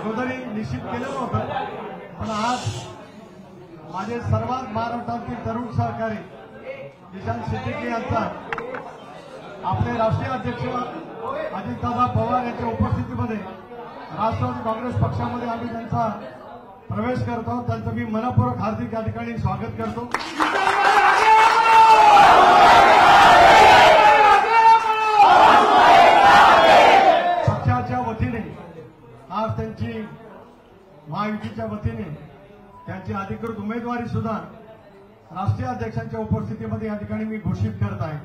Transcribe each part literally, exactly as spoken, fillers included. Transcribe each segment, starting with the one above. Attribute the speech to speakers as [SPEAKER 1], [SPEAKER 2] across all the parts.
[SPEAKER 1] अगोदरही निश्चित केलेलं होतं, पण आज माझे सर्वात महाराष्ट्रातील तरुण सहकारी जिशान सिद्दीकी यांचा आपले राष्ट्रीय अध्यक्ष अजितदादा पवार यांच्या उपस्थितीमध्ये राष्ट्रवादी काँग्रेस पक्षामध्ये आम्ही त्यांचा प्रवेश करतो। त्यांचं मी मनपूर्वक हार्दिक या ठिकाणी स्वागत करतो। पक्षाच्या वतीने आज त्यांची महायुतीच्या वतीने त्यांची अधिकृत उमेदवारी सुद्धा राष्ट्रीय अध्यक्षांच्या उपस्थितीमध्ये या ठिकाणी मी घोषित करत आहे।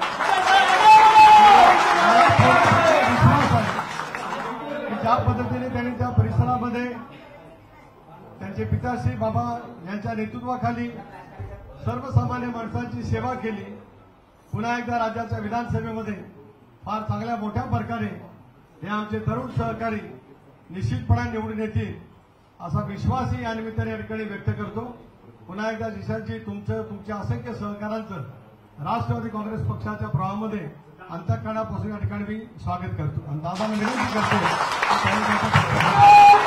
[SPEAKER 1] विश्वास आहे की ज्या पद्धतीने त्यांनी त्या परिसरामध्ये त्यांचे पिताश्री बाबा यांच्या नेतृत्वाखाली सर्वसामान्य माणसांची सेवा केली, पुन्हा एकदा राज्याच्या विधानसभेमध्ये फार चांगल्या मोठ्या प्रकारे हे आमचे तरुण सहकारी निश्चितपणे निवडून येतील असा विश्वासही या निमित्ताने या ठिकाणी व्यक्त करतो। पुन्हा एकदा जिशानजी तुमचं तुमच्या असंख्य सहकाऱ्यांचं राष्ट्रवादी काँग्रेस पक्षाच्या प्रवाहामध्ये अंतःकरणापासून या ठिकाणी मी स्वागत करतो आणि दादांना विनंती करतो।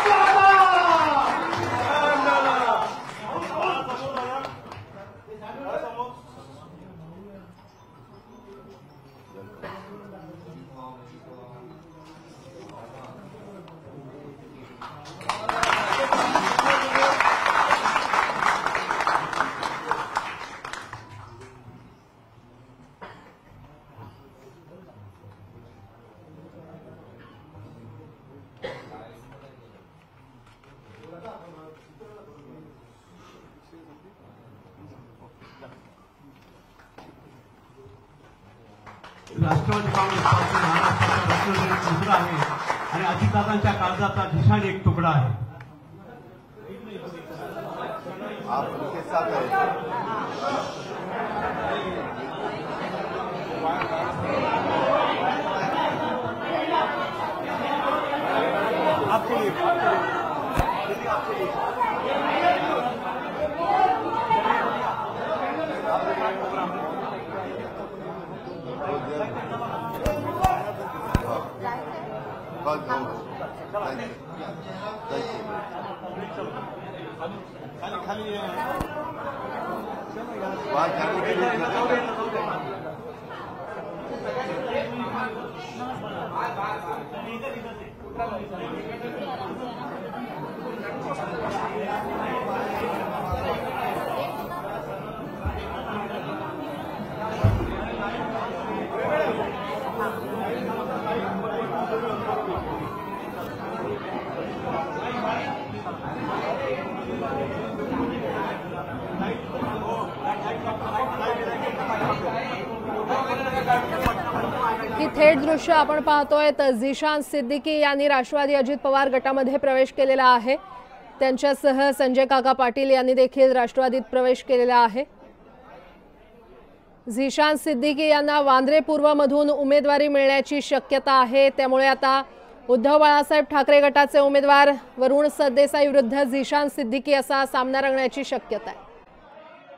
[SPEAKER 2] राष्ट्रवादी काँग्रेस पक्ष महाराष्ट्राचा रत्न एक तुकडा आहे आणि अजितदादांच्या काळजाचा झिशान एक तुकडा आहे।
[SPEAKER 3] आप उनके साथ हैं। आपके लिए आपके लिए बात खाली खाली बात खाने के लिए
[SPEAKER 4] ही थेट दृश्य आपण पाहतोय तर जिशान सिद्दीकी यांनी राष्ट्रवादी अजित पवार गटामध्ये प्रवेश केलेला आहे। त्यांच्यासह संजय काका पाटील यांनी देखील राष्ट्रवादीत प्रवेश केलेला आहे। जिशान सिद्दीकी यांना वांद्रे पूर्व मधून उमेदवारी मिळण्याची शक्यता आहे, त्यामुळे आता उद्धव बाळासाहेब ठाकरे गटाचे उमेदवार वरुण सरदेसाई विरुद्ध जिशान सिद्दीकी असा सामना रंगण्याची शक्यता आहे।